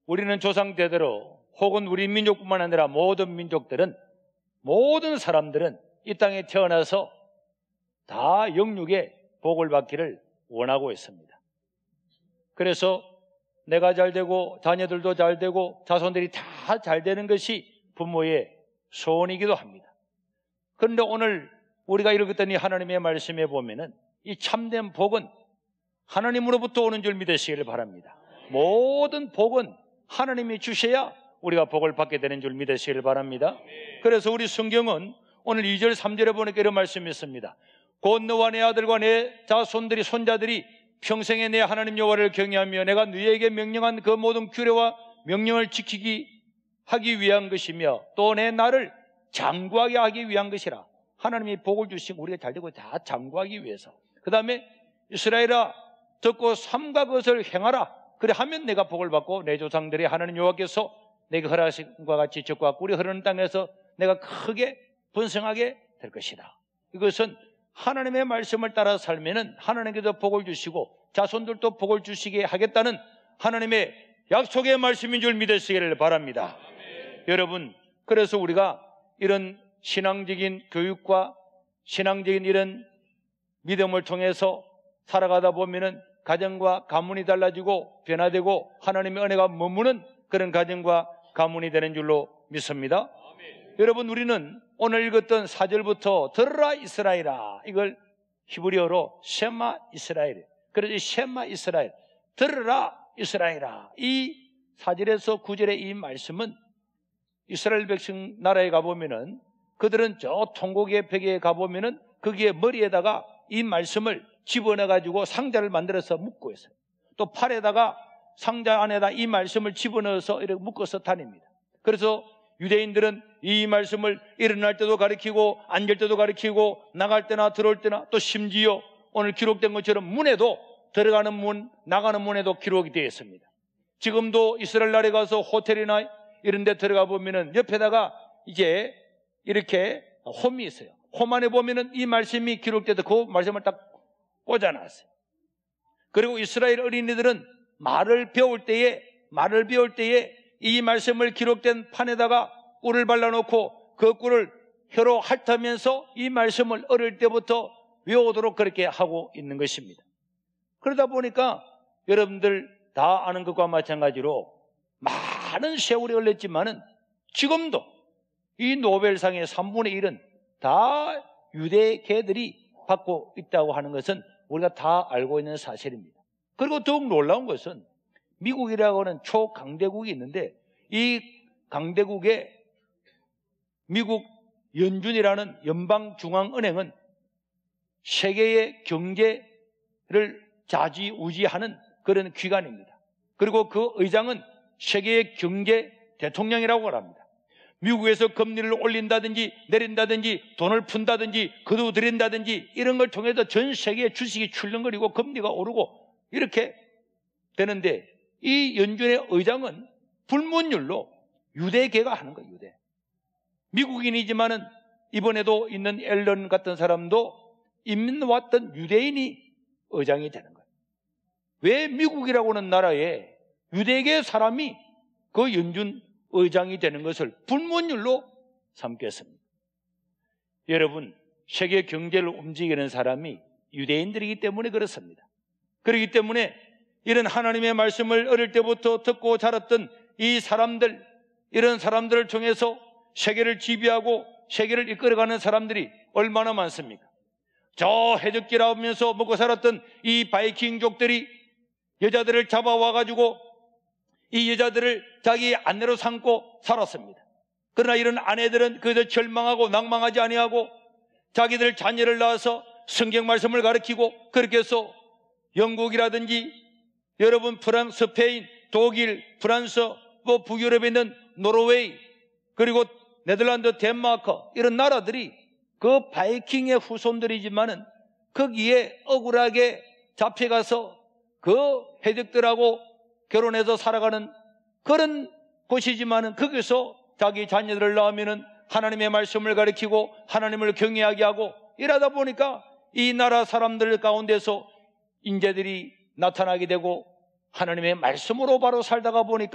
우리는 조상대대로 혹은 우리 민족뿐만 아니라 모든 민족들은, 모든 사람들은 이 땅에 태어나서 다 영육의 복을 받기를 원하고 있습니다. 그래서 내가 잘 되고 자녀들도 잘 되고 자손들이 다 잘 되는 것이 부모의 소원이기도 합니다. 그런데 오늘 우리가 읽었더니 하나님의 말씀에 보면은 이 참된 복은 하나님으로부터 오는 줄 믿으시기를 바랍니다. 모든 복은 하나님이 주셔야 우리가 복을 받게 되는 줄 믿으시기를 바랍니다. 그래서 우리 성경은 오늘 2절 3절에 보니까 이런 말씀이 있습니다. 곧 너와 내 아들과 내 자손들이 손자들이 평생에 내 하나님 여호와를 경외하며 내가 너희에게 명령한 그 모든 규례와 명령을 하기 위한 것이며 또 내 나를 장구하게 하기 위한 것이라. 하나님이 복을 주시고 우리가 잘 되고 다 장구하기 위해서. 그 다음에 이스라엘아 듣고 삼가 그것을 행하라. 그래 하면 내가 복을 받고 내 조상들이 하나님 여호와께서 내게 허락하신 것과 같이 적과 꿀이 흐르는 땅에서 내가 크게 번성하게 될 것이다. 이것은 하나님의 말씀을 따라 살면은 하나님께서 복을 주시고 자손들도 복을 주시게 하겠다는 하나님의 약속의 말씀인 줄 믿으시기를 바랍니다. 여러분, 그래서 우리가 이런 신앙적인 교육과 신앙적인 이런 믿음을 통해서 살아가다 보면은 가정과 가문이 달라지고 변화되고 하나님의 은혜가 머무는 그런 가정과 가문이 되는 줄로 믿습니다. 여러분, 우리는 오늘 읽었던 4절부터 들으라 이스라엘아, 이걸 히브리어로 셰마 이스라엘, 그래서 셰마 이스라엘, 들으라 이스라엘아, 이 4절에서 9절의 이 말씀은 이스라엘 백성 나라에 가보면은 그들은 저 통곡의 벽에 가보면은 거기에 머리에다가 이 말씀을 집어넣어가지고 상자를 만들어서 묶고 있어요. 또 팔에다가 상자 안에다 이 말씀을 집어넣어서 이렇게 묶어서 다닙니다. 그래서 유대인들은 이 말씀을 일어날 때도 가르치고 앉을 때도 가르치고 나갈 때나 들어올 때나 또 심지어 오늘 기록된 것처럼 문에도 들어가는 문, 나가는 문에도 기록이 되어 있습니다. 지금도 이스라엘 나라에 가서 호텔이나 이런 데 들어가 보면은 옆에다가 이제 이렇게 홈이 있어요. 홈 안에 보면은 이 말씀이 기록돼서 그 말씀을 딱 꽂아놨어요. 그리고 이스라엘 어린이들은 말을 배울 때에 이 말씀을 기록된 판에다가 꿀을 발라놓고 그 꿀을 혀로 핥으면서 이 말씀을 어릴 때부터 외우도록 그렇게 하고 있는 것입니다. 그러다 보니까 여러분들 다 아는 것과 마찬가지로 많은 세월이 흘렀지만은 지금도 이 노벨상의 3분의 1은 다 유대계들이 받고 있다고 하는 것은 우리가 다 알고 있는 사실입니다. 그리고 더욱 놀라운 것은 미국이라고 하는 초강대국이 있는데 이 강대국의 미국 연준이라는 연방중앙은행은 세계의 경제를 좌지우지하는 그런 기관입니다. 그리고 그 의장은 세계의 경제 대통령이라고 합니다. 미국에서 금리를 올린다든지 내린다든지 돈을 푼다든지 거두들인다든지 이런 걸 통해서 전 세계의 주식이 출렁거리고 금리가 오르고 이렇게 되는데 이 연준의 의장은 불문율로 유대계가 하는 거예요. 유대. 미국인이지만은 이번에도 있는 앨런 같은 사람도 이민 왔던 유대인이 의장이 되는 거예요. 왜 미국이라고 하는 나라에 유대계 사람이 그 연준 의장이 되는 것을 불문율로 삼겠습니다. 여러분, 세계 경제를 움직이는 사람이 유대인들이기 때문에 그렇습니다. 그렇기 때문에 이런 하나님의 말씀을 어릴 때부터 듣고 자랐던 이 사람들, 이런 사람들을 통해서 세계를 지배하고 세계를 이끌어가는 사람들이 얼마나 많습니까? 저 해적기라 하면서 먹고 살았던 이 바이킹족들이 여자들을 잡아와가지고 이 여자들을 자기 아내로 삼고 살았습니다. 그러나 이런 아내들은 그저 절망하고 낭망하지 아니하고 자기들 자녀를 낳아서 성경 말씀을 가르치고 그렇게 해서 영국이라든지 여러분 프랑스, 스페인, 독일, 프랑스, 뭐 북유럽에 있는 노르웨이 그리고 네덜란드, 덴마크 이런 나라들이 그 바이킹의 후손들이지만은 거기에 억울하게 잡혀가서 그 해적들하고 결혼해서 살아가는 그런 곳이지만은 거기서 자기 자녀들을 낳으면은 하나님의 말씀을 가르치고 하나님을 경외하게 하고 이러다 보니까 이 나라 사람들 가운데서 인재들이 나타나게 되고 하나님의 말씀으로 바로 살다가 보니까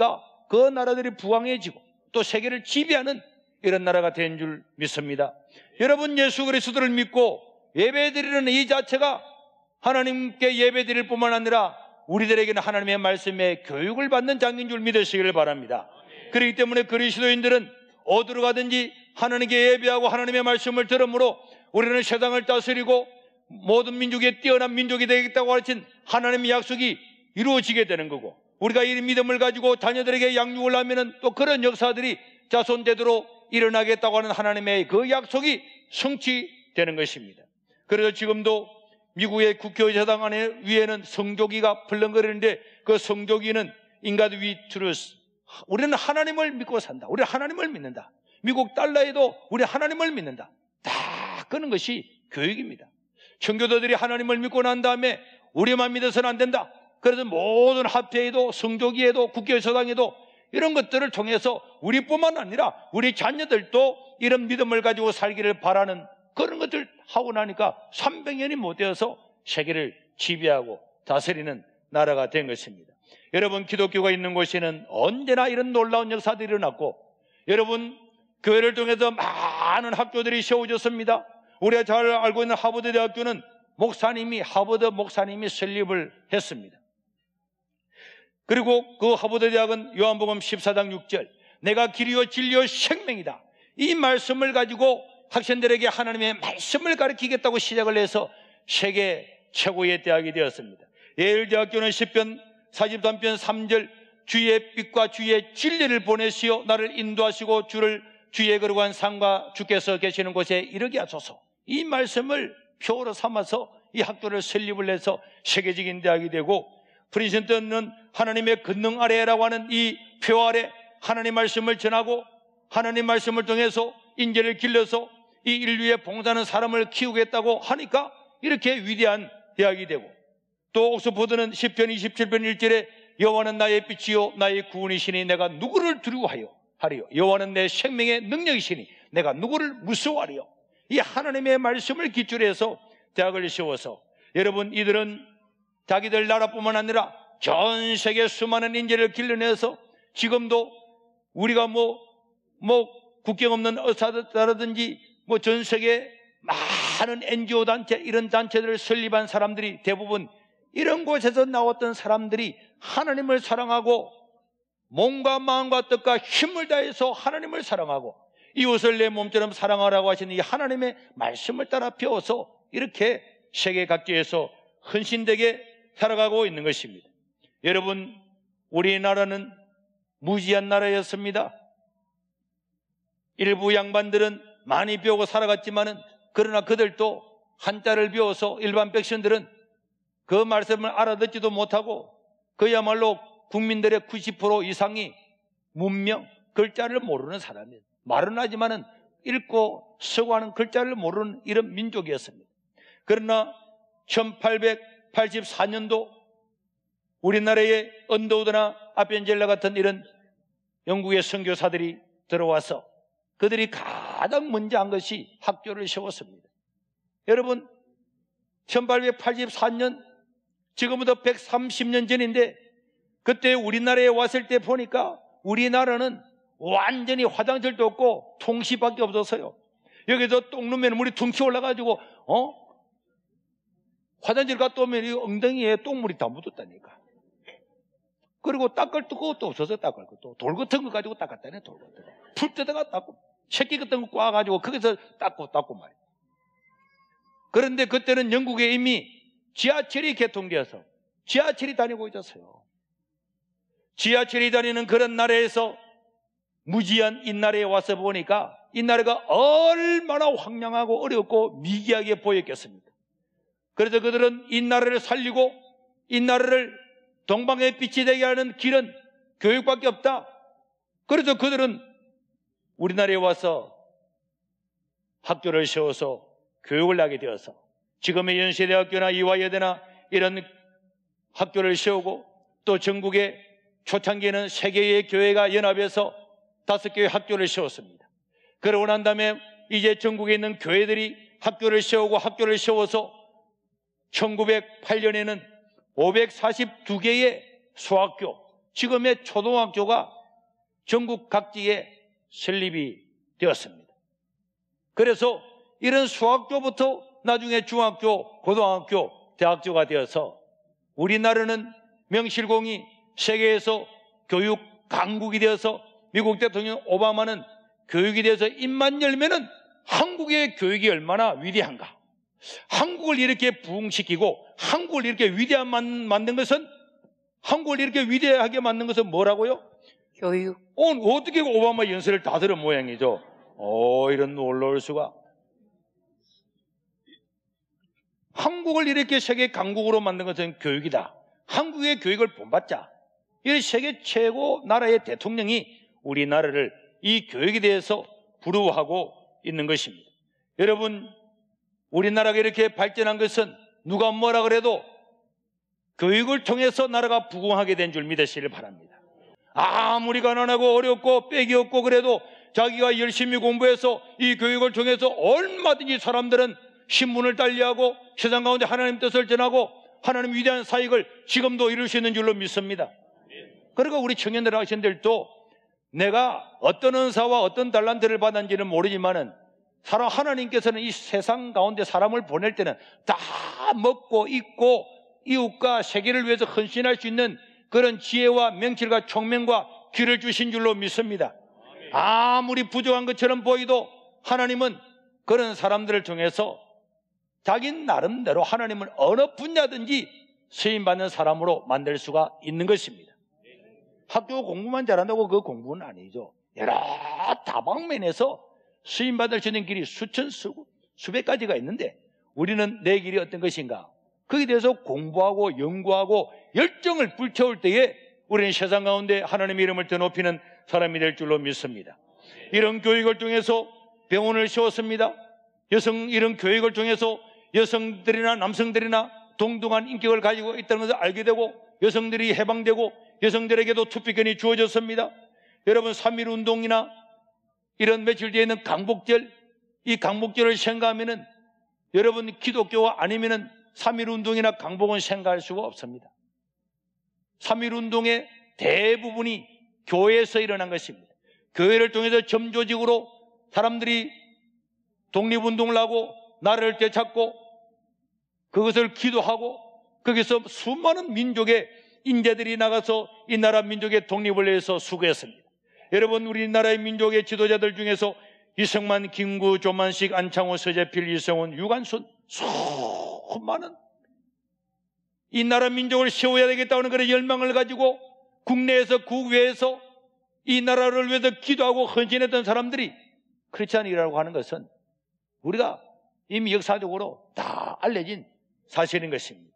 그 나라들이 부강해지고 또 세계를 지배하는 이런 나라가 된 줄 믿습니다. 여러분, 예수 그리스도를 믿고 예배드리는 이 자체가 하나님께 예배드릴 뿐만 아니라 우리들에게는 하나님의 말씀에 교육을 받는 장인 줄 믿으시기를 바랍니다. 그렇기 때문에 그리스도인들은 어디로 가든지 하나님께 예배하고 하나님의 말씀을 들으므로 우리는 세상을 다스리고 모든 민족에 뛰어난 민족이 되겠다고 가르친 하나님의 약속이 이루어지게 되는 거고, 우리가 이 믿음을 가지고 자녀들에게 양육을 하면은 또 그런 역사들이 자손대대로 일어나겠다고 하는 하나님의 그 약속이 성취되는 것입니다. 그래서 지금도 미국의 국회의사당 안에 위에는 성조기가 벌렁거리는데 그 성조기는 인가드 위 트루스, 우리는 하나님을 믿고 산다, 우리는 하나님을 믿는다, 미국 달러에도 우리 하나님을 믿는다, 다 그런 것이 교육입니다. 청교도들이 하나님을 믿고 난 다음에 우리만 믿어서는 안 된다, 그래서 모든 합회에도 성조기에도 국회의사당에도 이런 것들을 통해서 우리뿐만 아니라 우리 자녀들도 이런 믿음을 가지고 살기를 바라는 그런 것들 하고 나니까 300년이 못 되어서 세계를 지배하고 다스리는 나라가 된 것입니다. 여러분, 기독교가 있는 곳에는 언제나 이런 놀라운 역사들이 일어났고, 여러분, 교회를 통해서 많은 학교들이 세워졌습니다. 우리가 잘 알고 있는 하버드 대학교는 하버드 목사님이 설립을 했습니다. 그리고 그 하버드 대학은 요한복음 14장 6절, 내가 길이요 진리요 생명이다, 이 말씀을 가지고 학생들에게 하나님의 말씀을 가르치겠다고 시작을 해서 세계 최고의 대학이 되었습니다. 예일대학교는 10편 43편 3절, 주의 빛과 주의 진리를 보내시어 나를 인도하시고 주의 거룩한 산과 주께서 계시는 곳에 이르게 하소서, 이 말씀을 표어로 삼아서 이 학교를 설립을 해서 세계적인 대학이 되고, 프린스턴은 하나님의 권능 아래라고 하는 이 표 아래 하나님 말씀을 전하고 하나님 말씀을 통해서 인재를 길러서 이 인류에 봉사하는 사람을 키우겠다고 하니까 이렇게 위대한 대학이 되고, 또 옥스포드는 10편 27편 1절에 여호와는 나의 빛이요 나의 구원이시니 내가 누구를 두려워하리요, 여호와는 내 생명의 능력이시니 내가 누구를 무서워하리요, 이 하나님의 말씀을 기초로 해서 대학을 세워서, 여러분, 이들은 자기들 나라뿐만 아니라 전 세계 수많은 인재를 길러내서 지금도 우리가 국경 없는 의사다라든지 전 세계 많은 NGO 단체, 이런 단체들을 설립한 사람들이 대부분 이런 곳에서 나왔던 사람들이 하나님을 사랑하고 몸과 마음과 뜻과 힘을 다해서 하나님을 사랑하고 이웃을 내 몸처럼 사랑하라고 하시는 이 하나님의 말씀을 따라 배워서 이렇게 세계 각지에서 헌신되게 살아가고 있는 것입니다. 여러분, 우리나라는 무지한 나라였습니다. 일부 양반들은 많이 배우고 살아갔지만은, 그러나 그들도 한자를 배워서 일반 백성들은 그 말씀을 알아듣지도 못하고 그야말로 국민들의 90% 이상이 문명, 글자를 모르는 사람이에요. 말은 하지만은 읽고 쓰고 하는 글자를 모르는 이런 민족이었습니다. 그러나 1884년도 우리나라에 언더우드나 아펜젤라 같은 이런 영국의 선교사들이 들어와서 그들이 가장 먼저 한 것이 학교를 세웠습니다. 여러분, 1884년, 지금부터 130년 전인데, 그때 우리나라에 왔을 때 보니까 우리나라는 완전히 화장실도 없고 통시밖에 없었어요. 여기서 똥 누면 물이 퉁치 올라가지고 화장실 갔다 오면 이 엉덩이에 똥물이 다 묻었다니까. 그리고 닦을 것도 없어서 닦을 것도, 돌 같은 거 가지고 닦았다네. 돌 같은 거 풀 뜯어가 닦고, 새끼 같은 거 꽈가지고 거기서 닦고 말이야. 그런데 그때는 영국에 이미 지하철이 개통되어서 지하철이 다니고 있었어요. 지하철이 다니는 그런 나라에서 무지한 이 나라에 와서 보니까 이 나라가 얼마나 황량하고 어렵고 미개하게 보였겠습니까? 그래서 그들은 이 나라를 살리고 이 나라를 동방의 빛이 되게 하는 길은 교육밖에 없다. 그래서 그들은 우리나라에 와서 학교를 세워서 교육을 하게 되어서 지금의 연세대학교나 이화여대나 이런 학교를 세우고, 또 전국의 초창기에는 세계의 교회가 연합해서 5개의 학교를 세웠습니다. 그러고 난 다음에 이제 전국에 있는 교회들이 학교를 세우고 학교를 세워서 1908년에는 542개의 소학교, 지금의 초등학교가 전국 각지에 설립이 되었습니다. 그래서 이런 수학교부터 나중에 중학교, 고등학교, 대학교가 되어서 우리나라는 명실공히 세계에서 교육 강국이 되어서 미국 대통령 오바마는 교육에 대해서 입만 열면은 한국의 교육이 얼마나 위대한가, 한국을 이렇게 부흥시키고 한국을 이렇게 만든 것은, 한국을 이렇게 위대하게 만든 것은 뭐라고요? 교육. 어떻게 오바마 연설을 다 들은 모양이죠. 이런 놀라울 수가. 한국을 이렇게 세계 강국으로 만든 것은 교육이다. 한국의 교육을 본받자. 이 세계 최고 나라의 대통령이 우리나라를 이 교육에 대해서 부러워하고 있는 것입니다. 여러분, 우리나라가 이렇게 발전한 것은 누가 뭐라 그래도 교육을 통해서 나라가 부흥하게 된 줄 믿으시길 바랍니다. 아무리 가난하고 어렵고 빽이 없고 그래도 자기가 열심히 공부해서 이 교육을 통해서 얼마든지 사람들은 신분을 달리하고 세상 가운데 하나님 뜻을 전하고 하나님 위대한 사역을 지금도 이룰 수 있는 줄로 믿습니다. 그러니까 우리 청년들 학생들도 내가 어떤 은사와 어떤 달란트를 받았는지는 모르지만은 하나님께서는 이 세상 가운데 사람을 보낼 때는 다 먹고 입고 이웃과 세계를 위해서 헌신할 수 있는 그런 지혜와 명철과 총명과 귀를 주신 줄로 믿습니다. 아무리 부족한 것처럼 보이도 하나님은 그런 사람들을 통해서 자기 나름대로 하나님을 어느 분야든지 쓰임받는 사람으로 만들 수가 있는 것입니다. 학교 공부만 잘한다고 그 공부는 아니죠. 여러 다방면에서 쓰임받을 수 있는 길이 수천 수백 가지가 있는데 우리는 내 길이 어떤 것인가, 거기에 대해서 공부하고 연구하고 열정을 불태울 때에 우리는 세상 가운데 하나님의 이름을 더 높이는 사람이 될 줄로 믿습니다. 이런 교육을 통해서 병원을 세웠습니다. 이런 교육을 통해서 여성들이나 남성들이나 동등한 인격을 가지고 있다는 것을 알게 되고 여성들이 해방되고 여성들에게도 투표권이 주어졌습니다. 여러분, 3.1 운동이나 이런 며칠 뒤에 있는 강복절, 이 강복절을 생각하면은 여러분 기독교가 아니면은 3.1 운동이나 강복은 생각할 수가 없습니다. 3.1 운동의 대부분이 교회에서 일어난 것입니다. 교회를 통해서 점조직으로 사람들이 독립운동을 하고 나라를 되찾고 그것을 기도하고 거기서 수많은 민족의 인재들이 나가서 이 나라 민족의 독립을 위해서 수고했습니다. 여러분, 우리나라의 민족의 지도자들 중에서 이승만, 김구, 조만식, 안창호, 서재필, 이성훈, 유관순 수많은 이 나라 민족을 세워야 되겠다는 그런 열망을 가지고 국내에서 국외에서 이 나라를 위해서 기도하고 헌신했던 사람들이 크리스찬이라고 하는 것은 우리가 이미 역사적으로 다 알려진 사실인 것입니다.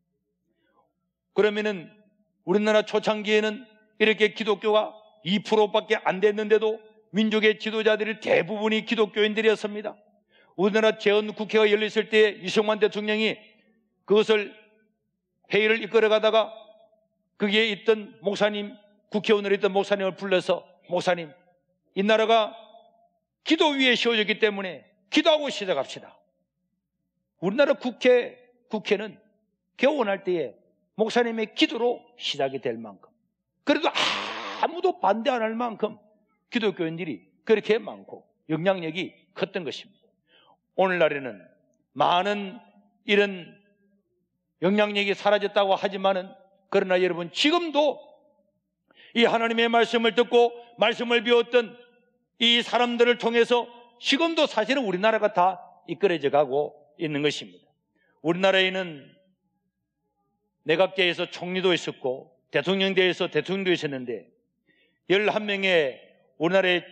그러면은 우리나라 초창기에는 이렇게 기독교가 2%밖에 안 됐는데도 민족의 지도자들이 대부분이 기독교인들이었습니다. 우리나라 재헌국회가 열렸을 때 이승만 대통령이 그것을 회의를 이끌어가다가 거기에 있던 목사님, 국회의원으로 있던 목사님을 불러서 목사님, 이 나라가 기도 위에 세워졌기 때문에 기도하고 시작합시다. 우리나라 국회는 개원할 때에 목사님의 기도로 시작이 될 만큼, 그래도 아무도 반대 안 할 만큼 기독교인들이 그렇게 많고 영향력이 컸던 것입니다. 오늘날에는 많은 이런 영향력이 사라졌다고 하지만은 그러나 여러분, 지금도 이 하나님의 말씀을 듣고 말씀을 배웠던 이 사람들을 통해서 지금도 사실은 우리나라가 다 이끌어져 가고 있는 것입니다. 우리나라에는 내각제에서 총리도 있었고 대통령대에서 대통령도 있었는데 11명의 우리나라의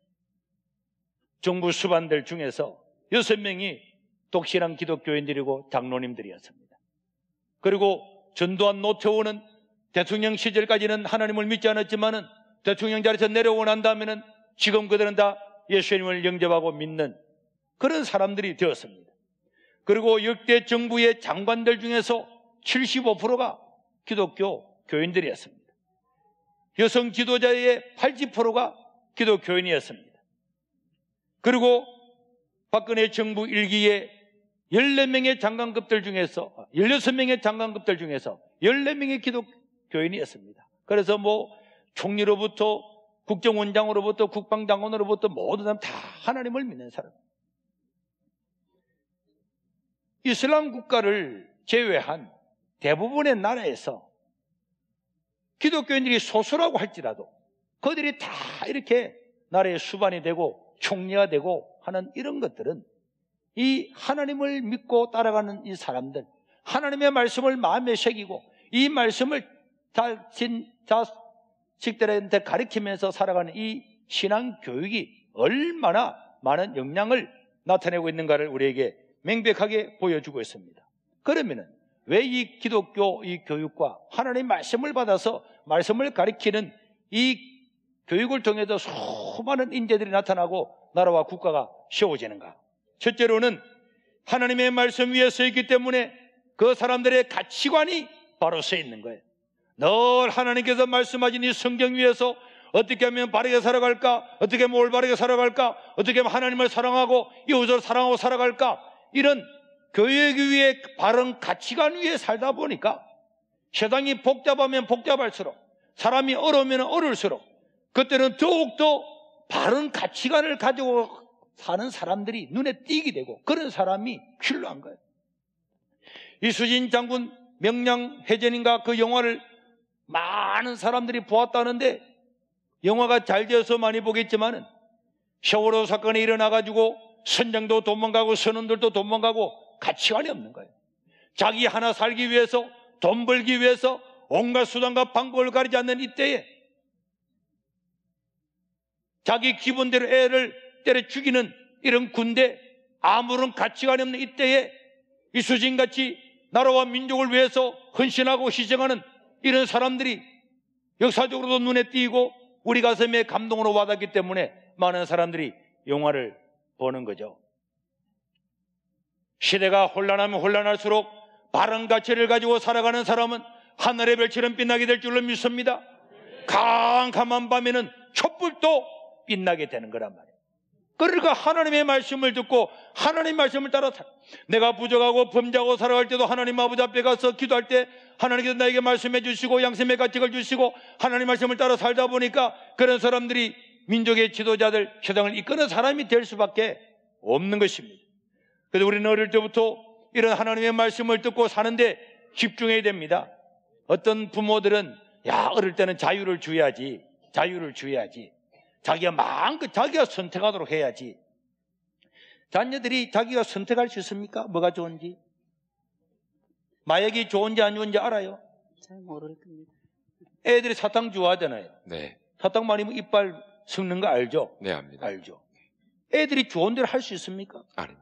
정부 수반들 중에서 6명이 독실한 기독교인들이고 장로님들이었습니다. 그리고 전두환, 노태우는 대통령 시절까지는 하나님을 믿지 않았지만은 대통령 자리에서 내려오고 난 다음에는 지금 그들은 다 예수님을 영접하고 믿는 그런 사람들이 되었습니다. 그리고 역대 정부의 장관들 중에서 75%가 기독교 교인들이었습니다. 여성 지도자의 80%가 기독교인이었습니다. 그리고 박근혜 정부 1기에 14명의 장관급들 중에서 16명의 장관급들 중에서 14명의 기독교인이었습니다. 그래서 총리로부터 국정원장으로부터 국방장관으로부터 모든 사람 다 하나님을 믿는 사람. 이슬람 국가를 제외한 대부분의 나라에서 기독교인들이 소수라고 할지라도 그들이 다 이렇게 나라의 수반이 되고 총리가 되고 하는 이런 것들은 이 하나님을 믿고 따라가는 이 사람들, 하나님의 말씀을 마음에 새기고 이 말씀을 자식들한테 가르치면서 살아가는 이 신앙 교육이 얼마나 많은 영향을 나타내고 있는가를 우리에게 명백하게 보여주고 있습니다. 그러면은 왜 이 기독교 이 교육과 하나님의 말씀을 받아서 말씀을 가르치는 이 교육을 통해서 수많은 인재들이 나타나고 나라와 국가가 세워지는가? 첫째로는 하나님의 말씀 위에 서 있기 때문에 그 사람들의 가치관이 바로 서 있는 거예요. 늘 하나님께서 말씀하신 이 성경 위에서 어떻게 하면 바르게 살아갈까? 어떻게 하면 올바르게 살아갈까? 어떻게 하면 하나님을 사랑하고 이웃을 사랑하고 살아갈까? 이런 교육 위에 바른 가치관 위에 살다 보니까 세상이 복잡하면 복잡할수록 사람이 어려우면 어려울수록 그때는 더욱더 바른 가치관을 가지고 사는 사람들이 눈에 띄게 되고 그런 사람이 필요한 거예요. 이수진 장군 명량해전인가 그 영화를 많은 사람들이 보았다는데 영화가 잘 되어서 많이 보겠지만은 세월호 사건이 일어나가지고 선장도 도망가고 선원들도 도망가고 가치관이 없는 거예요. 자기 하나 살기 위해서 돈 벌기 위해서 온갖 수단과 방법을 가리지 않는 이때에 자기 기분대로 애를 때려 죽이는 이런 군대, 아무런 가치관이 없는 이때에 이수진같이 나라와 민족을 위해서 헌신하고 희생하는 이런 사람들이 역사적으로도 눈에 띄고 우리 가슴에 감동으로 와닿기 때문에 많은 사람들이 영화를 보는 거죠. 시대가 혼란하면 혼란할수록 바른 가치를 가지고 살아가는 사람은 하늘의 별처럼 빛나게 될 줄로 믿습니다. 캄캄한 밤에는 촛불도 빛나게 되는 거란 말이에요. 그러니까 하나님의 말씀을 듣고 하나님의 말씀을 따라 내가 부족하고 범죄하고 살아갈 때도 하나님 아버지 앞에 가서 기도할 때 하나님께서 나에게 말씀해 주시고 양심의 가책을 주시고 하나님 말씀을 따라 살다 보니까 그런 사람들이 민족의 지도자들, 세상을 이끄는 사람이 될 수밖에 없는 것입니다. 그래서 우리는 어릴 때부터 이런 하나님의 말씀을 듣고 사는데 집중해야 됩니다. 어떤 부모들은 어릴 때는 자유를 줘야지. 자기가 마음껏 자기가 선택하도록 해야지. 자녀들이 자기가 선택할 수 있습니까? 뭐가 좋은지? 마약이 좋은지 안 좋은지 알아요? 잘 모를 겁니다. 애들이 사탕 좋아하잖아요. 네. 사탕 많이 먹으면 이빨 썩는 거 알죠? 네, 압니다. 알죠. 애들이 좋은 대로 할 수 있습니까? 아닙니다.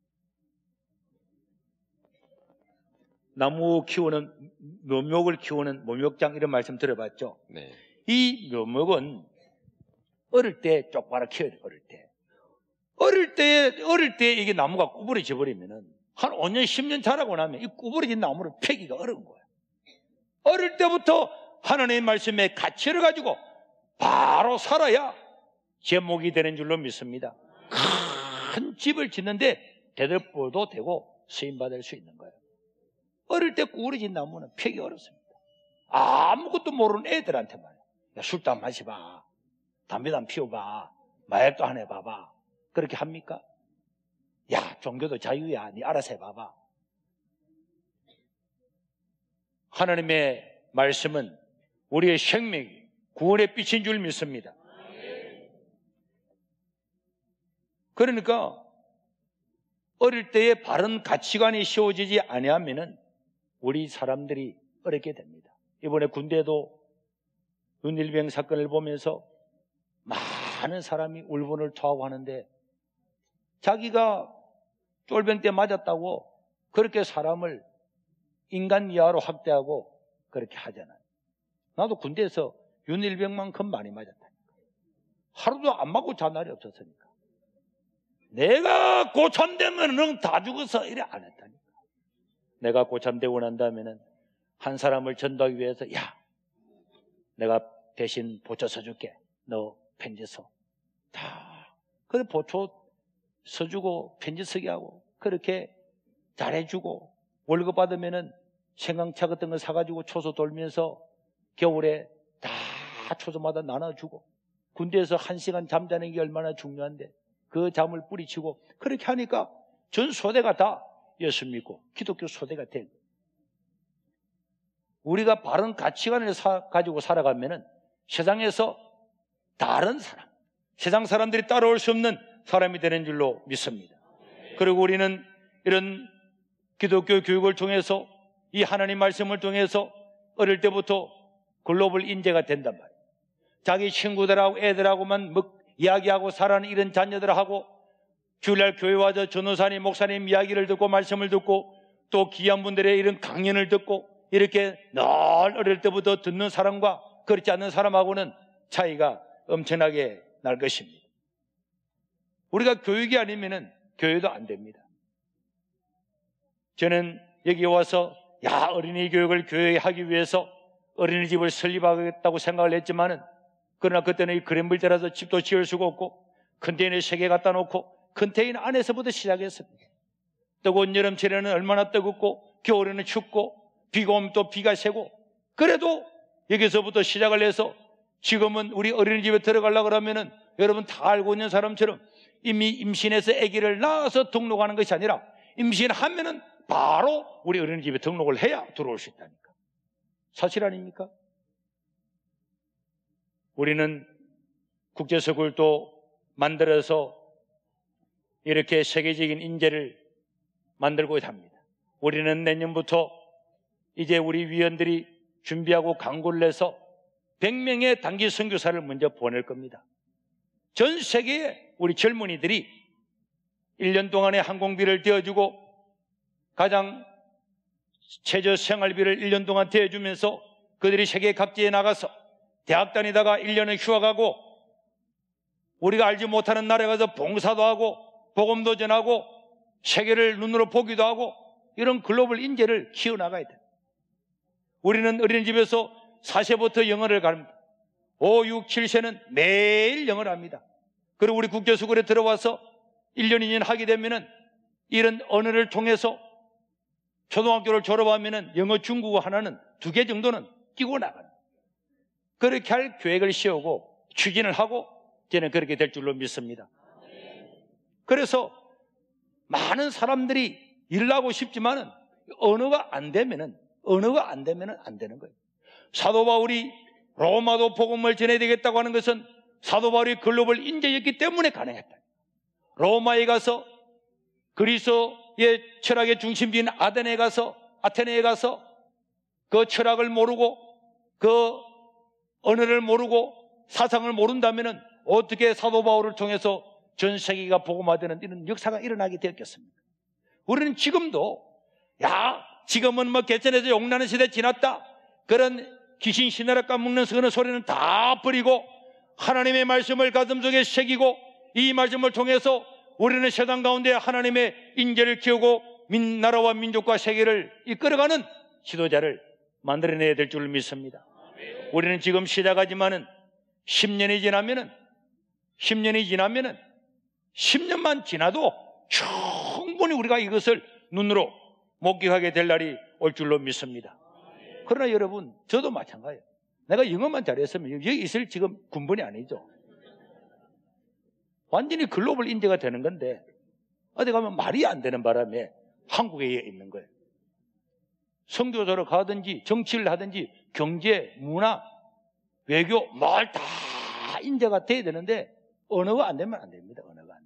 나무 키우는 묘목을 키우는 묘목장 이런 말씀 들어봤죠? 네. 이 묘목은 어릴 때 쪽바라 키워야 돼. 어릴 때 이게 나무가 구부러져 버리면은 한 5년 10년 자라고 나면 이 구부러진 나무를 펴기가 어려운 거야. 어릴 때부터 하나님의 말씀에 가치를 가지고 바로 살아야 제목이 되는 줄로 믿습니다. 큰 집을 짓는데 대들보도 되고 쓰임받을 수 있는 거예요. 어릴 때 구부러진 나무는 펴기 어렵습니다. 아무것도 모르는 애들한테 말이야. 술도 안 마셔봐. 담배도 안 피워봐. 마약도 안 해봐봐. 그렇게 합니까? 종교도 자유야. 네 알아서 해봐봐. 하나님의 말씀은 우리의 생명, 구원의 빛인 줄 믿습니다. 그러니까 어릴 때에 바른 가치관이 세워지지 아니하면은 우리 사람들이 어렵게 됩니다. 이번에 군대도 윤일병 사건을 보면서 많은 사람이 울분을 토하고 하는데 자기가 쫄병 때 맞았다고 그렇게 사람을 인간 이하로 학대하고 그렇게 하잖아요. 나도 군대에서 윤일병만큼 많이 맞았다니까. 하루도 안 맞고 잔 날이 없었으니까. 내가 고참되면 다 죽어서 이래 안 했다니까. 내가 고참되고 난 다음에는 한 사람을 전도하기 위해서 내가 대신 보초 써줄게. 너 편지 써. 그래 보초 써주고 편지 쓰게 하고 그렇게 잘해주고 월급 받으면은 생강차 같은 거 사가지고 초소 돌면서 겨울에 다 초소마다 나눠주고 군대에서 1시간 잠자는 게 얼마나 중요한데 그 잠을 뿌리치고 그렇게 하니까 전 소대가 다 예수 믿고 기독교 소대가 된. 우리가 바른 가치관을 가지고 살아가면은 세상에서 다른 사람, 세상 사람들이 따라올 수 없는 사람이 되는 줄로 믿습니다. 그리고 우리는 이런 기독교 교육을 통해서 이 하나님 말씀을 통해서 어릴 때부터 글로벌 인재가 된단 말이에요. 자기 친구들하고 애들하고만 이야기하고 살아가는 이런 자녀들하고 주일날 교회 와서 전도사님, 목사님 이야기를 듣고 말씀을 듣고 또 귀한 분들의 이런 강연을 듣고 이렇게 늘 어릴 때부터 듣는 사람과 그렇지 않는 사람하고는 차이가 엄청나게 날 것입니다. 우리가 교육이 아니면은 교회도 안 됩니다. 저는 여기 와서 어린이 교육을 교회에 하기 위해서 어린이집을 설립하겠다고 생각을 했지만은 그러나 그때는 이 그랜블대라서 집도 지을 수가 없고 컨테이너에 3개 갖다 놓고 컨테이너 안에서부터 시작했습니다. 뜨거운 여름철에는 얼마나 뜨겁고 겨울에는 춥고 비가 오면 또 비가 새고 그래도 여기서부터 시작을 해서 지금은 우리 어린이집에 들어가려고 그러면은 여러분 다 알고 있는 사람처럼 이미 임신해서 아기를 낳아서 등록하는 것이 아니라 임신하면은 바로 우리 어린이집에 등록을 해야 들어올 수 있다니까. 사실 아닙니까? 우리는 국제스쿨도 만들어서 이렇게 세계적인 인재를 만들고 합니다. 우리는 내년부터 이제 우리 위원들이 준비하고 광고를 내서 100명의 단기 선교사를 먼저 보낼 겁니다. 전 세계에 우리 젊은이들이 1년 동안의 항공비를 떼어주고 가장 최저 생활비를 1년 동안 대주면서 그들이 세계 각지에 나가서 대학 다니다가 1년을 휴학하고 우리가 알지 못하는 나라에 가서 봉사도 하고 복음도 전하고 세계를 눈으로 보기도 하고 이런 글로벌 인재를 키워나가야 돼. 우리는 어린이집에서 4세부터 영어를 가릅니다. 5, 6, 7세는 매일 영어를 합니다. 그리고 우리 국제스쿨에 들어와서 1년, 2년 하게 되면은 이런 언어를 통해서 초등학교를 졸업하면은 영어, 중국어 하나는 2개 정도는 끼고 나가는. 그렇게 할 계획을 세우고 추진을 하고 저는 그렇게 될 줄로 믿습니다. 그래서 많은 사람들이 일하고 싶지만은 언어가 안 되면은 안 되는 거예요. 사도 바울이 로마도 복음을 전해야 되겠다고 하는 것은 사도 바울이 글로벌 인재였기 때문에 가능했다. 로마에 가서 그리스의 철학의 중심지인 아테네에 가서 그 철학을 모르고 그 언어를 모르고 사상을 모른다면은 어떻게 사도 바울을 통해서 전 세계가 복음화되는 이런 역사가 일어나게 되었겠습니까? 우리는 지금도 지금은 개천에서 용나는 시대 지났다 그런 귀신 신나라 까먹는 그런 소리는 다 버리고 하나님의 말씀을 가슴속에 새기고 이 말씀을 통해서 우리는 세상 가운데 하나님의 인재를 키우고 나라와 민족과 세계를 이끌어가는 지도자를 만들어내야 될 줄 믿습니다. 우리는 지금 시작하지만은 10년이 지나면은 10년만 지나도 충분히 우리가 이것을 눈으로 목격하게 될 날이 올 줄로 믿습니다. 그러나 여러분, 저도 마찬가지예요. 내가 영어만 잘했으면 여기 있을 지금 군번이 아니죠. 완전히 글로벌 인재가 되는 건데 어디 가면 말이 안 되는 바람에 한국에 있는 거예요. 선교사로 가든지 정치를 하든지 경제, 문화, 외교 뭘 다 인재가 돼야 되는데 언어가 안 되면 안 됩니다.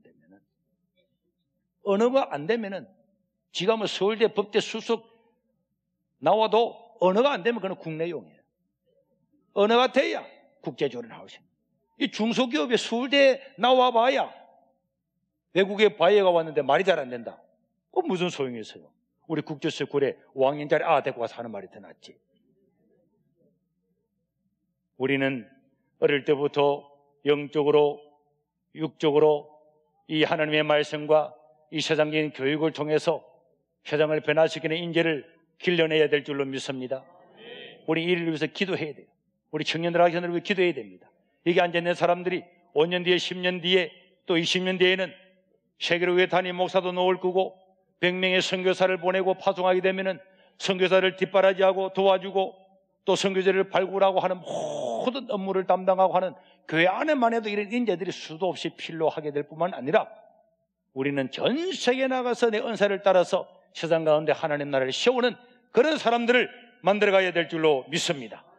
언어가 안 되면은 지가 뭐 서울대 법대 수석 나와도 언어가 안 되면 그건 국내용이에요. 언어가 돼야 국제적으로 나올 수 있습니다. 이 중소기업에 서울대 나와봐야 외국에 바이어가 왔는데 말이 잘 안 된다. 그건 무슨 소용이 있어요? 우리 국제스쿨에 5학년짜리 데리고 와서 하는 말이 더 낫지. 우리는 어릴 때부터 영적으로 육적으로 이 하나님의 말씀과 이 세상적인 교육을 통해서 세상을 변화시키는 인재를 길러내야 될 줄로 믿습니다. 우리 이를 위해서 기도해야 돼요. 우리 청년들 학생들을 위해 기도해야 됩니다. 여기 앉아있는 사람들이 5년 뒤에 10년 뒤에 또 20년 뒤에는 세계로의 단임 목사도 놓을 거고 100명의 선교사를 보내고 파송하게 되면은 선교사를 뒷바라지하고 도와주고 또 선교제를 발굴하고 하는 모든 업무를 담당하고 하는 교회 안에만 해도 이런 인재들이 수도 없이 필요하게 될 뿐만 아니라 우리는 전 세계에 나가서 내 은사를 따라서 세상 가운데 하나님 나라를 세우는 그런 사람들을 만들어가야 될 줄로 믿습니다.